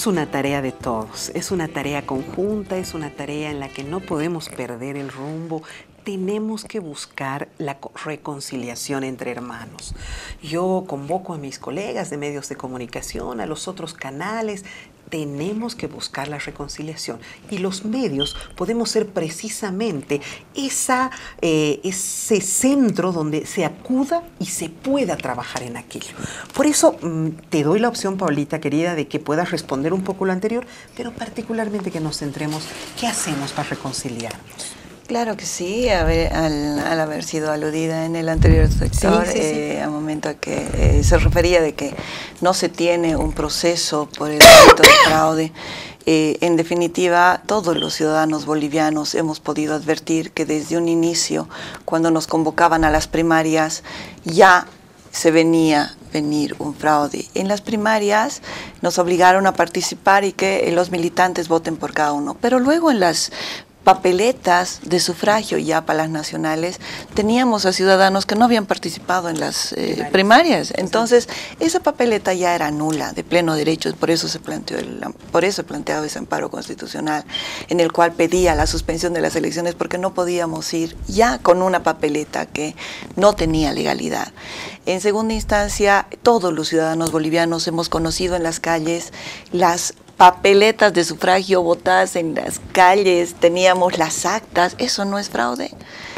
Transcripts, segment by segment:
es una tarea de todos, es una tarea conjunta, es una tarea en la que no podemos perder el rumbo. Tenemos que buscar la reconciliación entre hermanos. Yo convoco a mis colegas de medios de comunicación, a los otros canales. Tenemos que buscar la reconciliación y los medios podemos ser precisamente ese centro donde se acuda y se pueda trabajar en aquello. Por eso te doy la opción, Paulita, querida, de que puedas responder un poco lo anterior, pero particularmente que nos centremos, ¿qué hacemos para reconciliarnos? Claro que sí, al haber sido aludida en el anterior sector, sí. Al momento a que se refería de que no se tiene un proceso por el delito de fraude. En definitiva, todos los ciudadanos bolivianos hemos podido advertir que desde un inicio, cuando nos convocaban a las primarias, ya se venir un fraude. En las primarias nos obligaron a participar y que los militantes voten por cada uno, pero luego en las papeletas de sufragio ya para las nacionales, teníamos a ciudadanos que no habían participado en las primarias. Entonces, esa papeleta ya era nula, de pleno derecho, por eso se planteaba ese amparo constitucional, en el cual pedía la suspensión de las elecciones, porque no podíamos ir ya con una papeleta que no tenía legalidad. En segunda instancia, todos los ciudadanos bolivianos hemos conocido en las calles las papeletas de sufragio botadas en las calles, teníamos las actas. Eso no es fraude.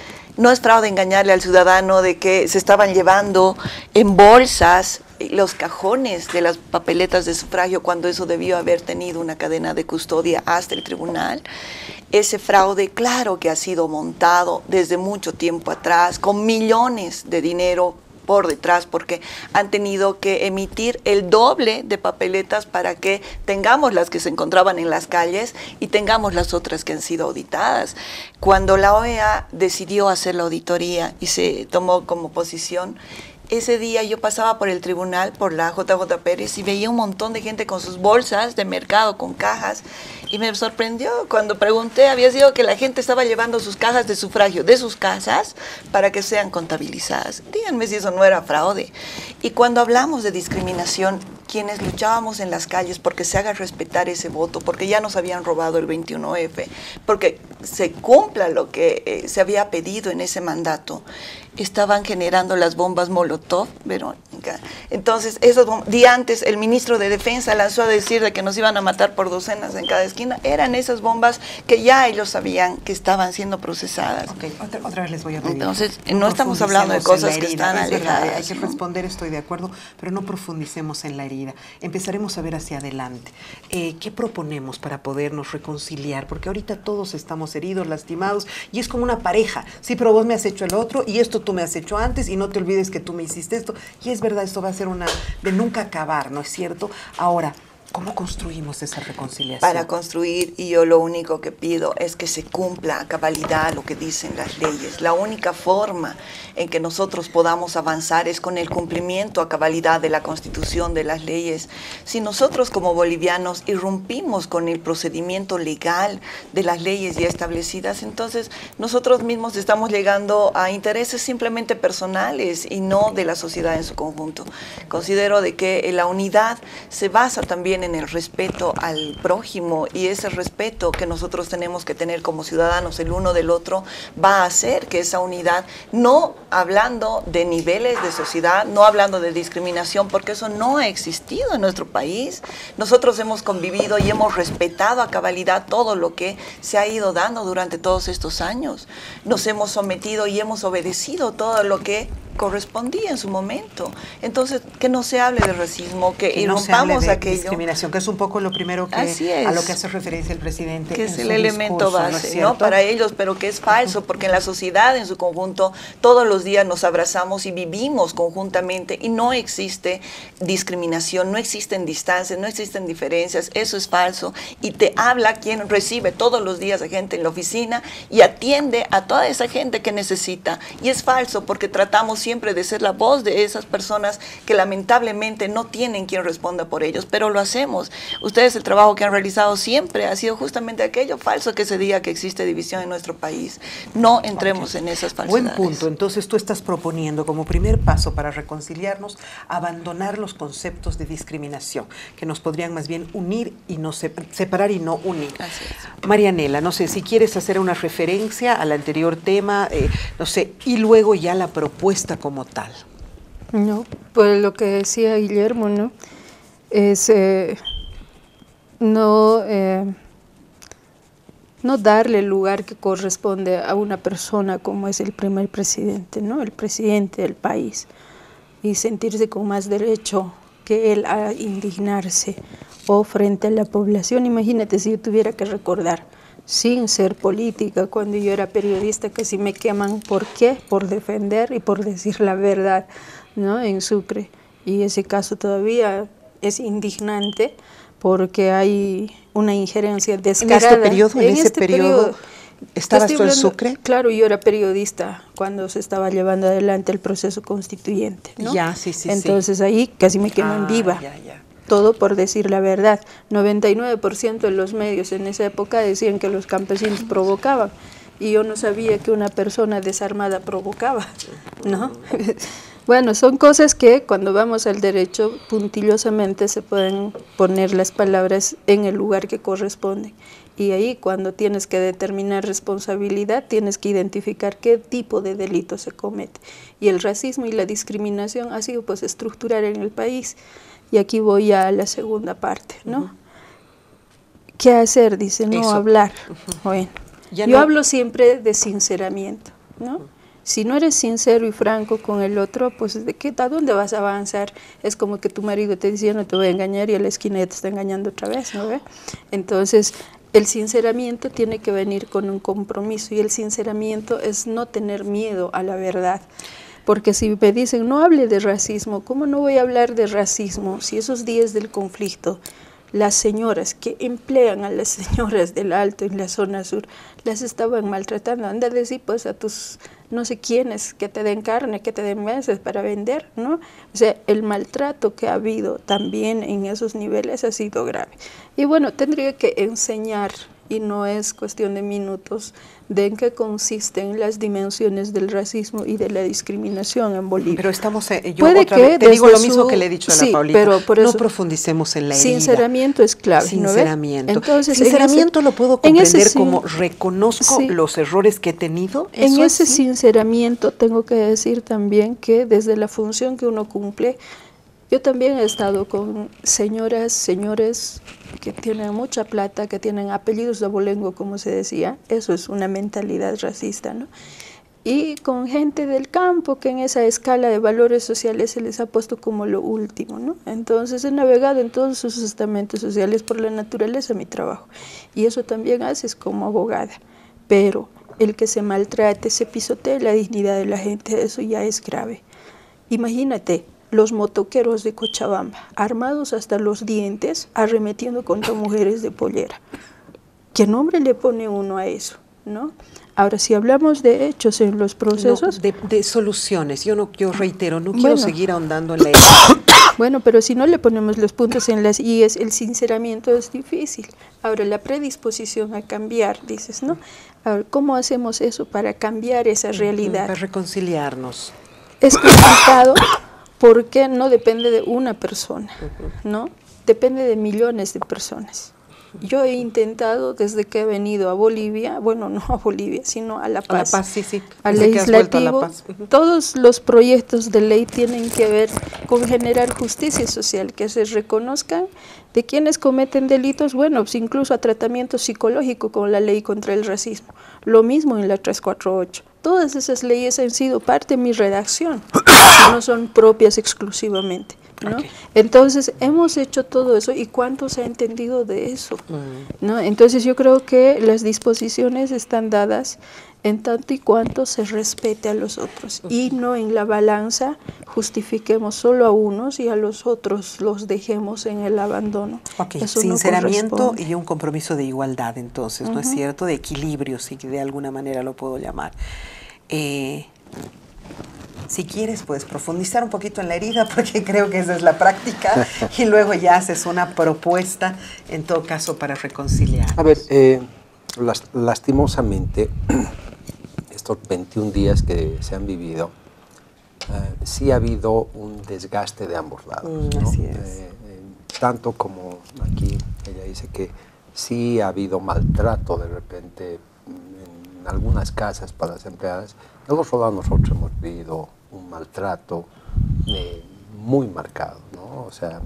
No es fraude engañarle al ciudadano de que se estaban llevando en bolsas los cajones de las papeletas de sufragio cuando eso debió haber tenido una cadena de custodia hasta el tribunal. Ese fraude, claro que ha sido montado desde mucho tiempo atrás, con millones de dinero por detrás, porque han tenido que emitir el doble de papeletas para que tengamos las que se encontraban en las calles y tengamos las otras que han sido auditadas. Cuando la OEA decidió hacer la auditoría y se tomó como posición, ese día yo pasaba por el tribunal, por la JJ Pérez, y veía un montón de gente con sus bolsas de mercado, con cajas, y me sorprendió cuando pregunté, había sido que la gente estaba llevando sus cajas de sufragio de sus casas para que sean contabilizadas. Díganme si eso no era fraude. Y cuando hablamos de discriminación, quienes luchábamos en las calles porque se haga respetar ese voto, porque ya nos habían robado el 21F, porque se cumpla lo que se había pedido en ese mandato, estaban generando las bombas Molotov, Verónica. Entonces, día antes el ministro de Defensa lanzó a decir de que nos iban a matar por docenas en cada esquina. Eran esas bombas que ya ellos sabían que estaban siendo procesadas. Ok, otra vez les voy a pedir. Entonces, no estamos hablando de cosas que están alejadas. Hay que responder, estoy de acuerdo, pero no profundicemos en la herida. Empezaremos a ver hacia adelante. ¿Qué proponemos para podernos reconciliar? Porque ahorita todos estamos heridos, lastimados, y es como una pareja. Sí, pero vos me has hecho el otro, y esto tú me has hecho antes, y no te olvides que tú me hiciste esto. Y es verdad, esto va a ser una de nunca acabar, ¿no es cierto? Ahora, ¿cómo construimos esa reconciliación? Para construir, y yo lo único que pido es que se cumpla a cabalidad lo que dicen las leyes. La única forma en que nosotros podamos avanzar es con el cumplimiento a cabalidad de la Constitución, de las leyes. Si nosotros como bolivianos irrumpimos con el procedimiento legal de las leyes ya establecidas, entonces nosotros mismos estamos llegando a intereses simplemente personales y no de la sociedad en su conjunto. Considero de que la unidad se basa también en el respeto al prójimo, y ese respeto que nosotros tenemos que tener como ciudadanos el uno del otro va a hacer que esa unidad, no hablando de niveles de sociedad, no hablando de discriminación, porque eso no ha existido en nuestro país. Nosotros hemos convivido y hemos respetado a cabalidad todo lo que se ha ido dando durante todos estos años. Nos hemos sometido y hemos obedecido todo lo que correspondía en su momento. Entonces, que no se hable de racismo, que irrumpamos no aquello. Discriminación, que es un poco lo primero que a lo que hace referencia el presidente. Que es el elemento base, ¿no? Para ellos, pero que es falso, porque en la sociedad en su conjunto todos los días nos abrazamos y vivimos conjuntamente, y no existe discriminación, no existen distancias, no existen diferencias. Eso es falso, y te habla quien recibe todos los días a gente en la oficina y atiende a toda esa gente que necesita, y es falso porque tratamos siempre de ser la voz de esas personas que lamentablemente no tienen quien responda por ellos, pero lo hacemos. Ustedes, el trabajo que han realizado siempre ha sido justamente aquello falso que se diga que existe división en nuestro país. No entremos en esas falsedades. Buen punto. Entonces tú estás proponiendo como primer paso para reconciliarnos abandonar los conceptos de discriminación que nos podrían más bien unir y no separar y no unir. Así es. Marianela, no sé si quieres hacer una referencia al anterior tema, no sé, y luego ya la propuesta como tal. No, pues lo que decía Guillermo, ¿no? Es no darle el lugar que corresponde a una persona como es el primer presidente, ¿no? El presidente del país, y sentirse con más derecho que él a indignarse o frente a la población. Imagínate si yo tuviera que recordar, sin ser política, cuando yo era periodista, que si me queman, ¿por qué? Por defender y por decir la verdad, ¿no? En Sucre. Y ese caso todavía es indignante porque hay una injerencia descarada. ¿En ese periodo estabas tú en Sucre? Claro, yo era periodista cuando se estaba llevando adelante el proceso constituyente, ¿no? Ya, sí. Entonces ahí casi me queman viva. Ya. Todo por decir la verdad. 99% de los medios en esa época decían que los campesinos provocaban, y yo no sabía que una persona desarmada provocaba, ¿no? Bueno, son cosas que cuando vamos al derecho puntillosamente se pueden poner las palabras en el lugar que corresponde. Y ahí cuando tienes que determinar responsabilidad, tienes que identificar qué tipo de delito se comete. Y el racismo y la discriminación ha sido pues estructural en el país. Y aquí voy a la segunda parte, ¿no? ¿Qué hacer? Dice, no hablar. Bueno, yo hablo siempre de sinceramiento, ¿no? Si no eres sincero y franco con el otro, pues ¿a dónde vas a avanzar? Es como que tu marido te dice, no te voy a engañar, y a la esquina ya te está engañando otra vez, ¿no ve? Entonces, el sinceramiento tiene que venir con un compromiso, y el sinceramiento es no tener miedo a la verdad. Porque si me dicen, no hable de racismo, ¿cómo no voy a hablar de racismo? Si esos días del conflicto, las señoras que emplean a las señoras del Alto en la zona sur, las estaban maltratando. Anda a decir pues a tus no sé quiénes que te den carne, que te den meses para vender, ¿no? O sea, el maltrato que ha habido también en esos niveles ha sido grave. Y bueno, tendría que enseñar, y no es cuestión de minutos, de en qué consisten las dimensiones del racismo y de la discriminación en Bolivia. Pero estamos, yo otra vez te digo lo mismo que le he dicho a la Paulita, pero por eso, no profundicemos en la herida. Sinceramiento es clave, sinceramiento. ¿no? Entonces, sinceramiento lo puedo comprender como reconozco los errores que he tenido. En ese sinceramiento tengo que decir también que desde la función que uno cumple, yo también he estado con señoras, señores que tienen mucha plata, que tienen apellidos de abolengo, como se decía. Eso es una mentalidad racista, ¿no? Y con gente del campo que en esa escala de valores sociales se les ha puesto como lo último, ¿no? Entonces he navegado en todos esos estamentos sociales por la naturaleza de mi trabajo. Y eso también haces como abogada. Pero el que se maltrate, se pisotee la dignidad de la gente, eso ya es grave. Imagínate, los motoqueros de Cochabamba, armados hasta los dientes, arremetiendo contra mujeres de pollera. ¿Qué nombre le pone uno a eso, no? Ahora, si hablamos de hechos en los procesos... No, de soluciones. Yo reitero, no quiero seguir ahondando en la... Bueno, pero si no le ponemos los puntos en las IES, el sinceramiento es difícil. Ahora, la predisposición a cambiar, dices, ¿no? Ahora, ¿cómo hacemos eso para cambiar esa realidad? Para reconciliarnos. Es complicado porque no depende de una persona, ¿no? Depende de millones de personas. Yo he intentado desde que he venido a Bolivia, bueno, no a Bolivia, sino a La Paz. A La Paz, sí. Al legislativo, todos los proyectos de ley tienen que ver con generar justicia social, que se reconozcan de quienes cometen delitos, bueno, pues incluso a tratamiento psicológico con la ley contra el racismo. Lo mismo en la 348. Todas esas leyes han sido parte de mi redacción, no son propias exclusivamente, ¿no? Okay. Entonces, hemos hecho todo eso, ¿y cuánto se ha entendido de eso? ¿No? Entonces, yo creo que las disposiciones están dadas en tanto y cuanto se respete a los otros, y no en la balanza justifiquemos solo a unos y a los otros los dejemos en el abandono. Okay. Sinceramiento y un compromiso de igualdad, entonces, ¿no es cierto? De equilibrio, si de alguna manera lo puedo llamar. Si quieres, puedes profundizar un poquito en la herida, porque creo que esa es la práctica, y luego ya haces una propuesta, en todo caso, para reconciliar. A ver, lastimosamente, estos 21 días que se han vivido, sí ha habido un desgaste de ambos lados, ¿no? Así es. Tanto como aquí ella dice que sí ha habido maltrato de repente en algunas casas para las empleadas, del otro lado nosotros hemos vivido un maltrato muy marcado, ¿no? O sea,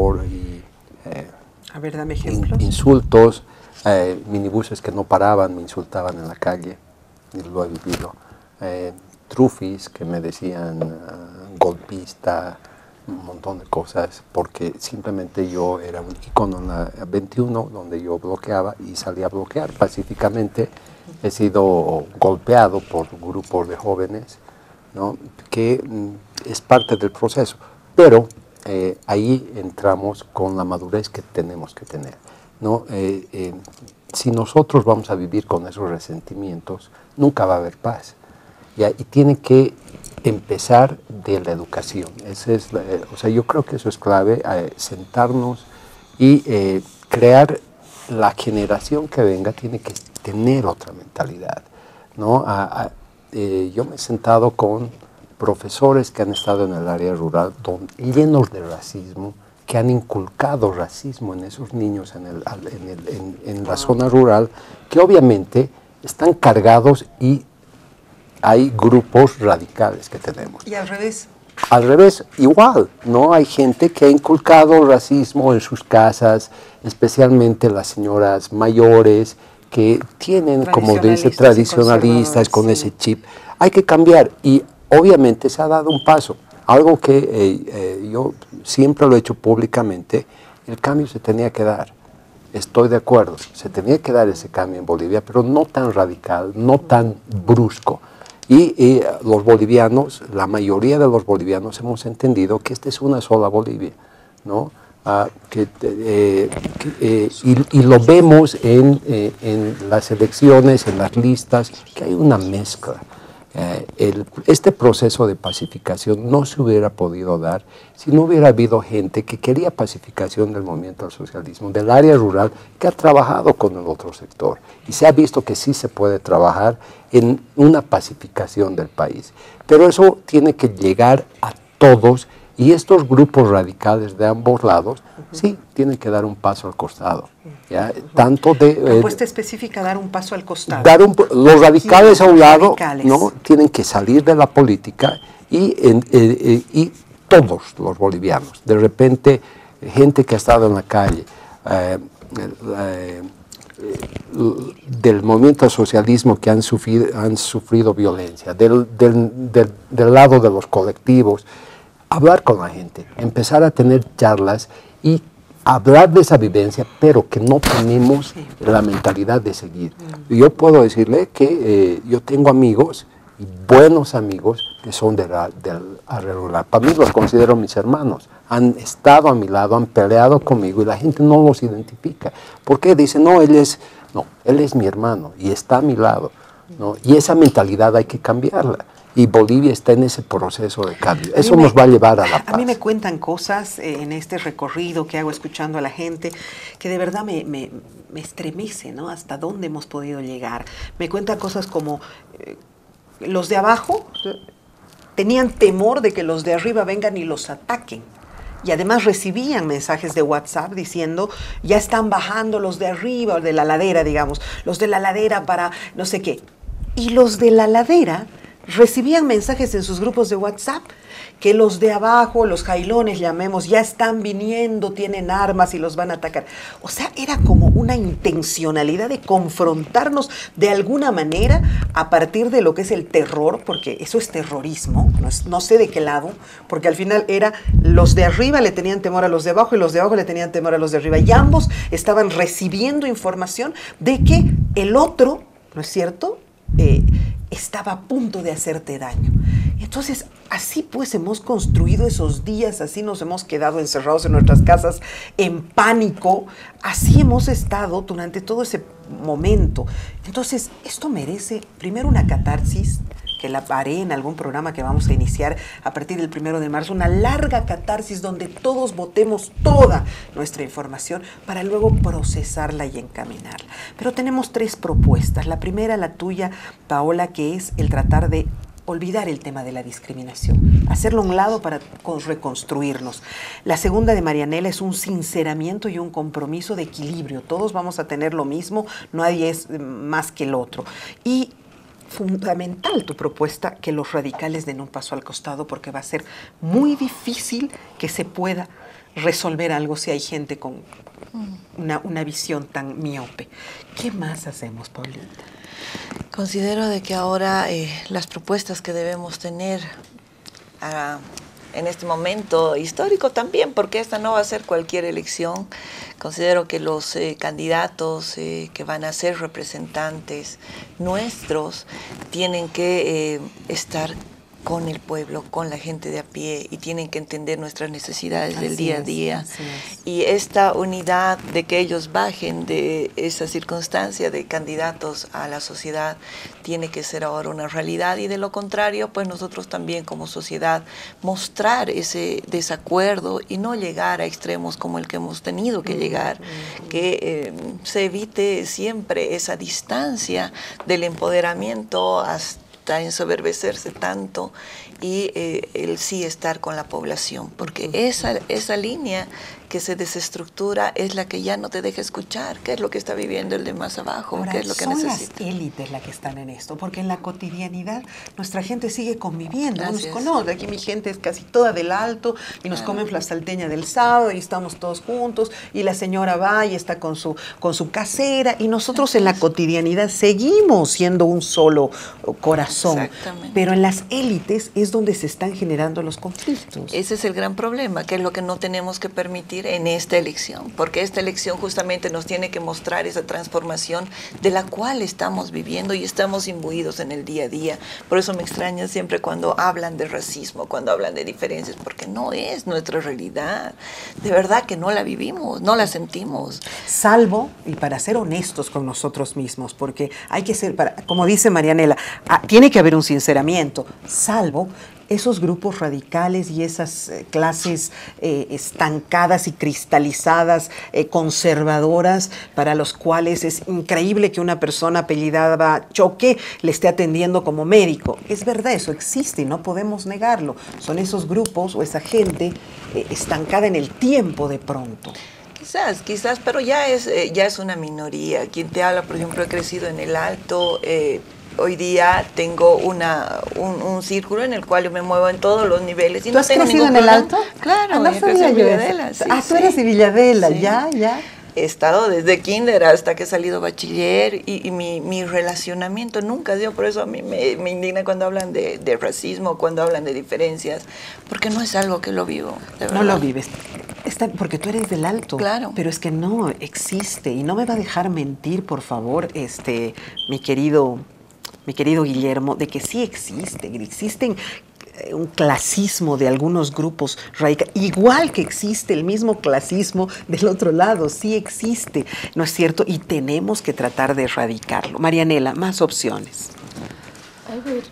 a ver, dame ejemplos. Insultos, minibuses que no paraban, me insultaban en la calle, y lo he vivido. Trufis que me decían golpista, un montón de cosas, porque simplemente yo era un icono en la 21 donde yo bloqueaba y salía a bloquear pacíficamente. He sido golpeado por grupos de jóvenes, ¿no? Que es parte del proceso, pero ahí entramos con la madurez que tenemos que tener, ¿no? Si nosotros vamos a vivir con esos resentimientos, nunca va a haber paz, ¿ya? Y tiene que empezar de la educación. O sea, yo creo que eso es clave, sentarnos y crear la generación que venga tiene que tener otra mentalidad, ¿no? Yo me he sentado con profesores que han estado en el área rural llenos de racismo, que han inculcado racismo en esos niños en la zona rural, que obviamente están cargados y hay grupos radicales que tenemos. ¿Y al revés? Al revés, igual, ¿no? Hay gente que ha inculcado racismo en sus casas, especialmente las señoras mayores, que tienen, como dice, tradicionalistas con ese chip. Hay que cambiar y obviamente se ha dado un paso. Algo que yo siempre lo he hecho públicamente, el cambio se tenía que dar. Estoy de acuerdo, se tenía que dar ese cambio en Bolivia, pero no tan radical, no tan brusco. Y los bolivianos, la mayoría de los bolivianos hemos entendido que esta es una sola Bolivia, ¿no? Y lo vemos en las elecciones, en las listas, que hay una mezcla. Este proceso de pacificación no se hubiera podido dar si no hubiera habido gente que quería pacificación del movimiento al socialismo, del área rural, que ha trabajado con el otro sector. Y se ha visto que sí se puede trabajar en una pacificación del país. Pero eso tiene que llegar a todos. Y estos grupos radicales de ambos lados, sí, tienen que dar un paso al costado. ¿Ya? Tanto de... propuesta específica, dar un paso al costado. Los radicales a un lado, ¿no? Tienen que salir de la política y todos los bolivianos. De repente, gente que ha estado en la calle, del movimiento al socialismo que han sufrido violencia, del lado de los colectivos, hablar con la gente, empezar a tener charlas y hablar de esa vivencia, pero que no tenemos la mentalidad de seguir. Yo puedo decirle que yo tengo amigos, buenos amigos, que son del área rural. Para mí los considero mis hermanos. Han estado a mi lado, han peleado conmigo y la gente no los identifica. ¿Por qué? Dicen, no, él es mi hermano y está a mi lado, ¿no? Y esa mentalidad hay que cambiarla. Y Bolivia está en ese proceso de cambio. Eso nos va a llevar a la paz. A mí me cuentan cosas en este recorrido que hago escuchando a la gente que de verdad me estremece, ¿no? Hasta dónde hemos podido llegar. Me cuentan cosas como los de abajo tenían temor de que los de arriba vengan y los ataquen. Y además recibían mensajes de WhatsApp diciendo, ya están bajando los de arriba, o de la ladera, digamos, los de la ladera para no sé qué. Y los de la ladera recibían mensajes en sus grupos de WhatsApp que los de abajo, los jailones llamemos, ya están viniendo, tienen armas y los van a atacar. O sea, era como una intencionalidad de confrontarnos de alguna manera a partir de lo que es el terror, porque eso es terrorismo, no sé de qué lado, porque al final era los de arriba le tenían temor a los de abajo y los de abajo le tenían temor a los de arriba. Y ambos estaban recibiendo información de que el otro, ¿no es cierto?, estaba a punto de hacerte daño. Entonces, así pues hemos construido esos días, así nos hemos quedado encerrados en nuestras casas en pánico, así hemos estado durante todo ese momento. Entonces, esto merece primero una catarsis, que la haré en algún programa que vamos a iniciar a partir del 1 de marzo, una larga catarsis donde todos botemos toda nuestra información para luego procesarla y encaminarla. Pero tenemos 3 propuestas. La primera, la tuya, Paola, que es el tratar de olvidar el tema de la discriminación, hacerlo a un lado para reconstruirnos. La segunda, de Marianela, es un sinceramiento y un compromiso de equilibrio. Todos vamos a tener lo mismo, nadie es más que el otro. Y fundamental tu propuesta, que los radicales den un paso al costado, porque va a ser muy difícil que se pueda resolver algo si hay gente con una visión tan miope. ¿Qué más hacemos, Paulita? Considero de que ahora las propuestas que debemos tener en este momento histórico también, porque esta no va a ser cualquier elección, considero que los candidatos que van a ser representantes nuestros tienen que estar con el pueblo, con la gente de a pie, y tienen que entender nuestras necesidades del día a día. Y esta unidad de que ellos bajen de esa circunstancia de candidatos a la sociedad tiene que ser ahora una realidad, y de lo contrario, pues nosotros también como sociedad mostrar ese desacuerdo y no llegar a extremos como el que hemos tenido que llegar, que se evite siempre esa distancia del empoderamiento hasta ensoberbecerse tanto, y el sí estar con la población, porque esa línea que se desestructura es la que ya no te deja escuchar qué es lo que está viviendo el de más abajo. Ahora, qué es lo que necesita. Son las élites las que están en esto, porque en la cotidianidad nuestra gente sigue conviviendo, nos conoce. Aquí mi gente es casi toda del Alto y nos comen la salteña del sábado y estamos todos juntos, y la señora va y está con su casera, y nosotros en la cotidianidad seguimos siendo un solo corazón. Exactamente. Pero en las élites es donde se están generando los conflictos. Ese es el gran problema, que es lo que no tenemos que permitir en esta elección, porque esta elección justamente nos tiene que mostrar esa transformación de la cual estamos viviendo y estamos imbuidos en el día a día. Por eso me extraña siempre cuando hablan de racismo, cuando hablan de diferencias, porque no es nuestra realidad. De verdad que no la vivimos, no la sentimos. Salvo, y para ser honestos con nosotros mismos, porque hay que ser, como dice Marianela, tiene que haber un sinceramiento, salvo esos grupos radicales y esas clases estancadas y cristalizadas, conservadoras, para los cuales es increíble que una persona apellidada Choque le esté atendiendo como médico. Es verdad, eso existe y no podemos negarlo. Son esos grupos o esa gente estancada en el tiempo de pronto. Quizás, pero ya es una minoría. Quien te habla, por ejemplo, he crecido en el Alto. Hoy día tengo un círculo en el cual yo me muevo en todos los niveles. Y ¿Tú no has tengo crecido en el Alto? Claro, no sabía en yo Villadela. Sí, tú eres de Villadela, sí. ya. He estado desde kinder hasta que he salido bachiller, y mi relacionamiento nunca dio. Por eso a mí me indigna cuando hablan de racismo, cuando hablan de diferencias, porque no es algo que lo vivo, de verdad. No lo vives. Porque tú eres del Alto. Claro. Pero es que no existe, y no me va a dejar mentir, por favor, mi querido Guillermo, de que sí existen un clasismo de algunos grupos radicales, igual que existe el mismo clasismo del otro lado, sí existe, ¿no es cierto? Y tenemos que tratar de erradicarlo. Marianela, más opciones. A ver,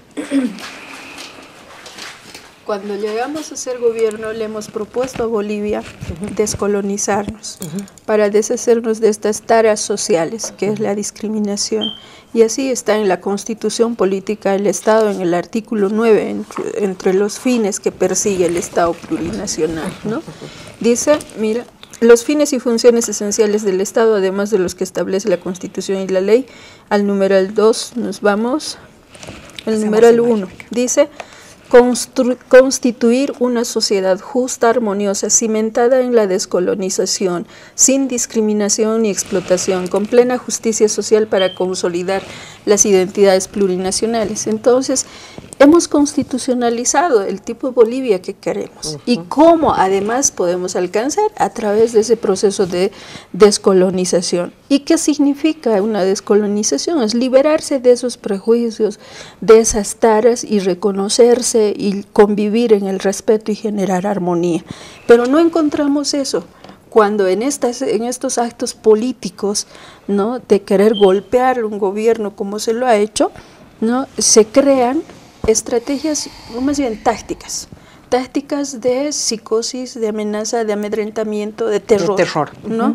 cuando llegamos a ser gobierno le hemos propuesto a Bolivia descolonizarnos para deshacernos de estas taras sociales, que es la discriminación. Y así está en la Constitución Política del Estado, en el artículo 9, entre los fines que persigue el Estado plurinacional, ¿no? Dice, mira, los fines y funciones esenciales del Estado, además de los que establece la Constitución y la ley, al numeral 2 nos vamos, el numeral 1, dice: constituir una sociedad justa, armoniosa, cimentada en la descolonización, sin discriminación ni explotación, con plena justicia social para consolidar las identidades plurinacionales. Entonces, hemos constitucionalizado el tipo de Bolivia que queremos. Y cómo además podemos alcanzar a través de ese proceso de descolonización. ¿Y qué significa una descolonización? Es liberarse de esos prejuicios, de esas taras, y reconocerse y convivir en el respeto y generar armonía. Pero no encontramos eso cuando en estos actos políticos, ¿no?, de querer golpear un gobierno como se lo ha hecho, ¿no?, se crean estrategias, o más bien tácticas de psicosis, de amenaza, de amedrentamiento, de terror. ¿No?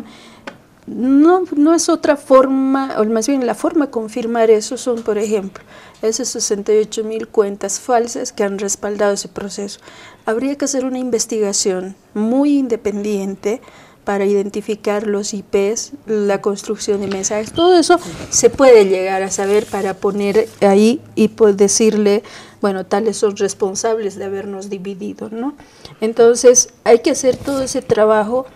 No es otra forma, o más bien la forma de confirmar eso son, por ejemplo, esas 68.000 cuentas falsas que han respaldado ese proceso. Habría que hacer una investigación muy independiente para identificar los IPs, la construcción de mensajes, todo eso se puede llegar a saber para poner ahí y pues decirle, bueno, tales son responsables de habernos dividido, ¿no? Entonces hay que hacer todo ese trabajo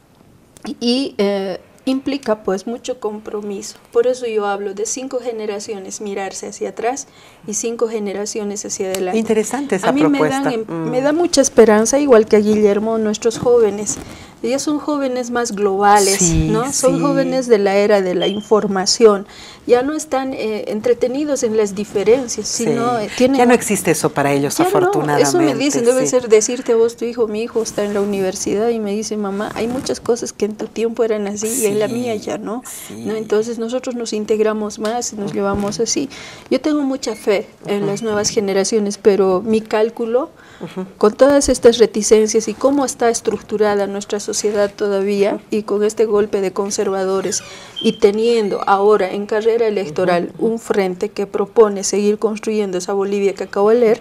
y implica pues mucho compromiso. Por eso yo hablo de 5 generaciones mirarse hacia atrás y 5 generaciones hacia adelante. Interesante esa propuesta. Me da mucha esperanza, igual que a Guillermo, nuestros jóvenes. Ellos son jóvenes más globales, sí, ¿no? Son jóvenes de la era de la información. Ya no están entretenidos en las diferencias, sino tienen... Ya no existe eso para ellos, afortunadamente. No, eso me dicen, debe ser decirte a vos, tu hijo, mi hijo está en la universidad y me dice, mamá, hay muchas cosas que en tu tiempo eran así y en la mía ya no. ¿No? Entonces nosotros nos integramos más y nos llevamos así. Yo tengo mucha fe en las nuevas generaciones, pero mi cálculo, con todas estas reticencias y cómo está estructurada nuestra sociedad todavía y con este golpe de conservadores y teniendo ahora en carrera electoral un frente que propone seguir construyendo esa Bolivia que acabo de leer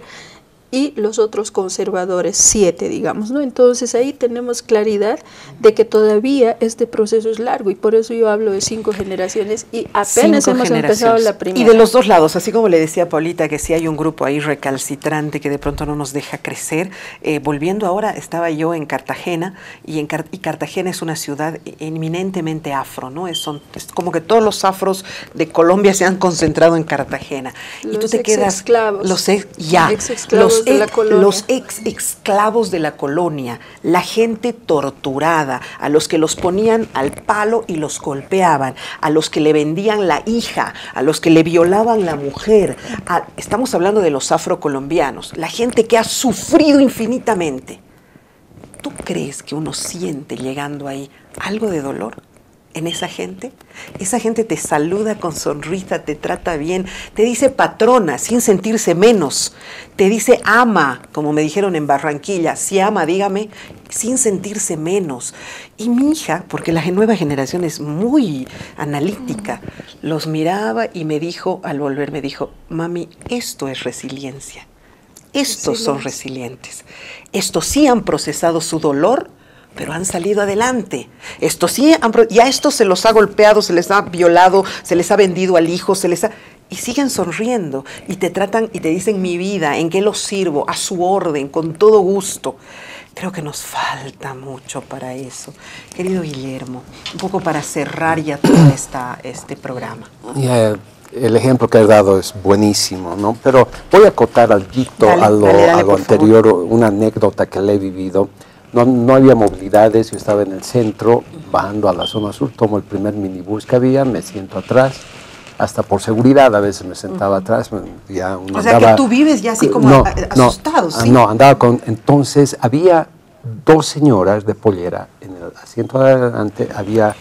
y los otros conservadores, 7, digamos, ¿no? Entonces ahí tenemos claridad de que todavía este proceso es largo y por eso yo hablo de 5 generaciones y apenas hemos empezado la primera. Y de los dos lados, así como le decía Paulita que sí hay un grupo ahí recalcitrante que de pronto no nos deja crecer, volviendo ahora, estaba yo en Cartagena y Cartagena es una ciudad eminentemente afro, ¿no? Es como que todos los afros de Colombia se han concentrado en Cartagena. Los y tú te quedas... Ex-esclavos. Los ex-esclavos los ex-esclavos de la colonia, la gente torturada, a los que los ponían al palo y los golpeaban, a los que le vendían la hija, a los que le violaban la mujer. Estamos hablando de los afrocolombianos, la gente que ha sufrido infinitamente. ¿Tú crees que uno siente llegando ahí algo de dolor en esa gente? Esa gente te saluda con sonrisa, te trata bien, te dice patrona sin sentirse menos, te dice ama, como me dijeron en Barranquilla, si ama, dígame, sin sentirse menos. Y mi hija, porque la nueva generación es muy analítica, los miraba y me dijo, al volver me dijo, mami, esto es resiliencia, estos son resilientes, estos sí han procesado su dolor, pero han salido adelante. Estos sí, y a estos se los ha golpeado, se les ha violado, se les ha vendido al hijo, y siguen sonriendo y te tratan y te dicen mi vida, en qué los sirvo, a su orden, con todo gusto. Creo que nos falta mucho para eso. Querido Guillermo, un poco para cerrar ya todo este programa. El ejemplo que has dado es buenísimo, ¿no? Pero voy a acotar a lo anterior, una anécdota que le he vivido. No había movilidades, yo estaba en el centro, bajando a la zona sur, tomo el primer minibús que había, me siento atrás, hasta por seguridad a veces me sentaba atrás. Ya o sea que tú vives ya así como asustado, ¿sí? No, andaba entonces había 2 señoras de pollera, en el asiento de adelante había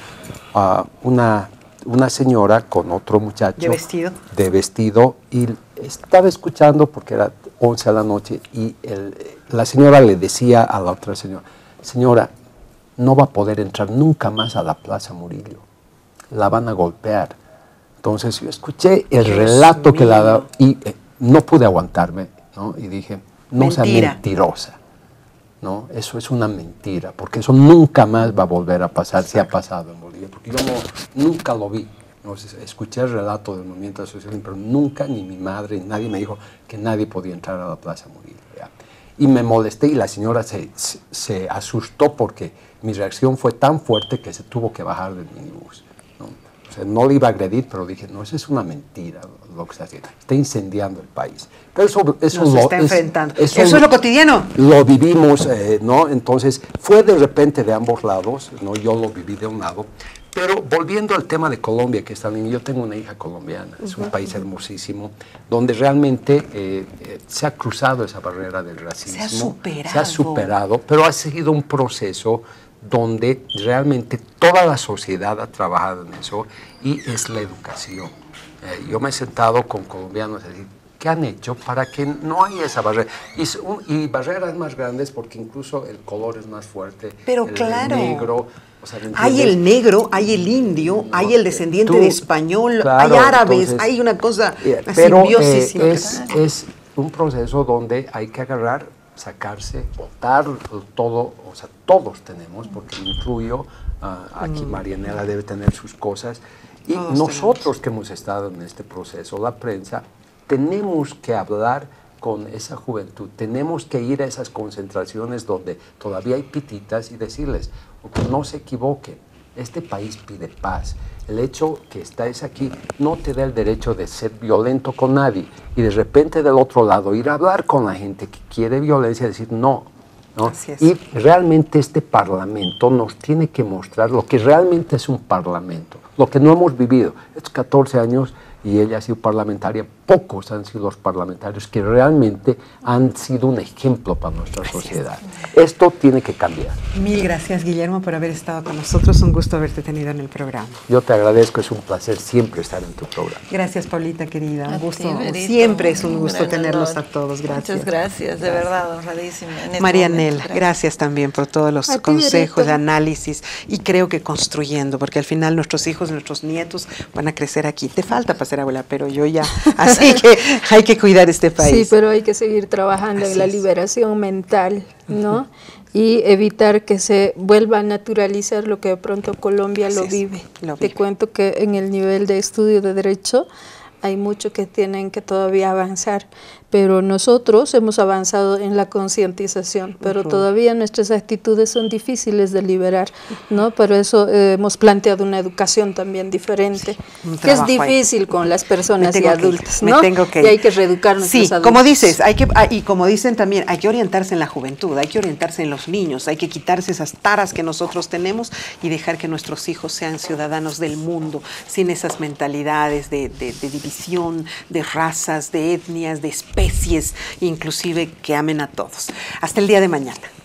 una señora con otro muchacho. ¿De vestido? Y estaba escuchando porque era 11 de la noche y la señora le decía a la otra señora, señora, no va a poder entrar nunca más a la Plaza Murillo, la van a golpear. Entonces yo escuché el relato que la daba y no pude aguantarme, ¿no? Y dije, no sea mentirosa, ¿no? Eso es una mentira, porque eso nunca más va a volver a pasar, si ha pasado en Bolivia, porque yo nunca lo vi. Entonces, escuché el relato del movimiento social, pero nunca, ni mi madre, ni nadie me dijo que nadie podía entrar a la Plaza Murillo. ¿Ya? Y me molesté y la señora se asustó porque mi reacción fue tan fuerte que se tuvo que bajar del minibús, ¿no? O sea, no le iba a agredir, pero dije, no, eso es una mentira lo que está haciendo. Está incendiando el país. Pero eso nos está enfrentando. Eso es lo cotidiano. Lo vivimos, ¿no? Entonces, fue de repente de ambos lados, ¿no? Yo lo viví de un lado. Pero volviendo al tema de Colombia, que está bien, yo tengo una hija colombiana, es un país hermosísimo, donde realmente se ha cruzado esa barrera del racismo. Se ha superado, pero ha seguido un proceso donde realmente toda la sociedad ha trabajado en eso y es la educación. Yo me he sentado con colombianos y decir, ¿qué han hecho para que no haya esa barrera? Y barreras más grandes porque incluso el color es más fuerte. Pero el claro. negro. O sea, hay el negro, hay el indio, hay el descendiente de español, claro, hay árabes, entonces, hay una cosa, una pero simbiosis. Es un proceso donde hay que agarrar, sacarse, botar todo, o sea, todos tenemos, porque me incluyo, aquí Marianela debe tener sus cosas, y Todos nosotros que hemos estado en este proceso, la prensa, tenemos que hablar con esa juventud, tenemos que ir a esas concentraciones donde todavía hay pititas y decirles, no se equivoquen, este país pide paz. El hecho que estáis aquí no te da el derecho de ser violento con nadie y de repente del otro lado ir a hablar con la gente que quiere violencia y decir no. Así es. Y realmente este Parlamento nos tiene que mostrar lo que realmente es un Parlamento, lo que no hemos vivido. Estos 14 años y ella ha sido parlamentaria, pocos han sido los parlamentarios que realmente han sido un ejemplo para nuestra sociedad. Esto tiene que cambiar. Mil gracias, Guillermo, por haber estado con nosotros. Un gusto haberte tenido en el programa. Yo te agradezco, es un placer siempre estar en tu programa. Gracias, Paulita, querida. Un gusto. Berito, Siempre es un gusto gran tenerlos honor. a todos. Gracias. Muchas gracias, de verdad, honradísima. Marianela, gracias también por todos los A ti, consejos, Berito. análisis, y creo que construyendo, porque al final nuestros hijos, nuestros nietos van a crecer aquí. Te falta para ser abuela, pero yo ya, así que hay que cuidar este país. Sí, pero hay que seguir trabajando Así en la es. liberación mental, ¿no? Y evitar que se vuelva a naturalizar lo que de pronto Colombia Así lo es, vive. lo Te vive. cuento que en el nivel de estudio de Derecho hay mucho que tienen que todavía avanzar, pero nosotros hemos avanzado en la concientización, pero todavía nuestras actitudes son difíciles de liberar, ¿no? Por eso hemos planteado una educación también diferente, un que es trabajo ahí. difícil con las personas y tengo que ir, adultas, me ¿no? tengo que Y ir. hay que reeducar a nuestros Sí, adultos. como dices, y como dicen también, hay que orientarse en la juventud, hay que orientarse en los niños, hay que quitarse esas taras que nosotros tenemos y dejar que nuestros hijos sean ciudadanos del mundo, sin esas mentalidades de división, de razas, de etnias, de especies, inclusive que amen a todos. Hasta el día de mañana.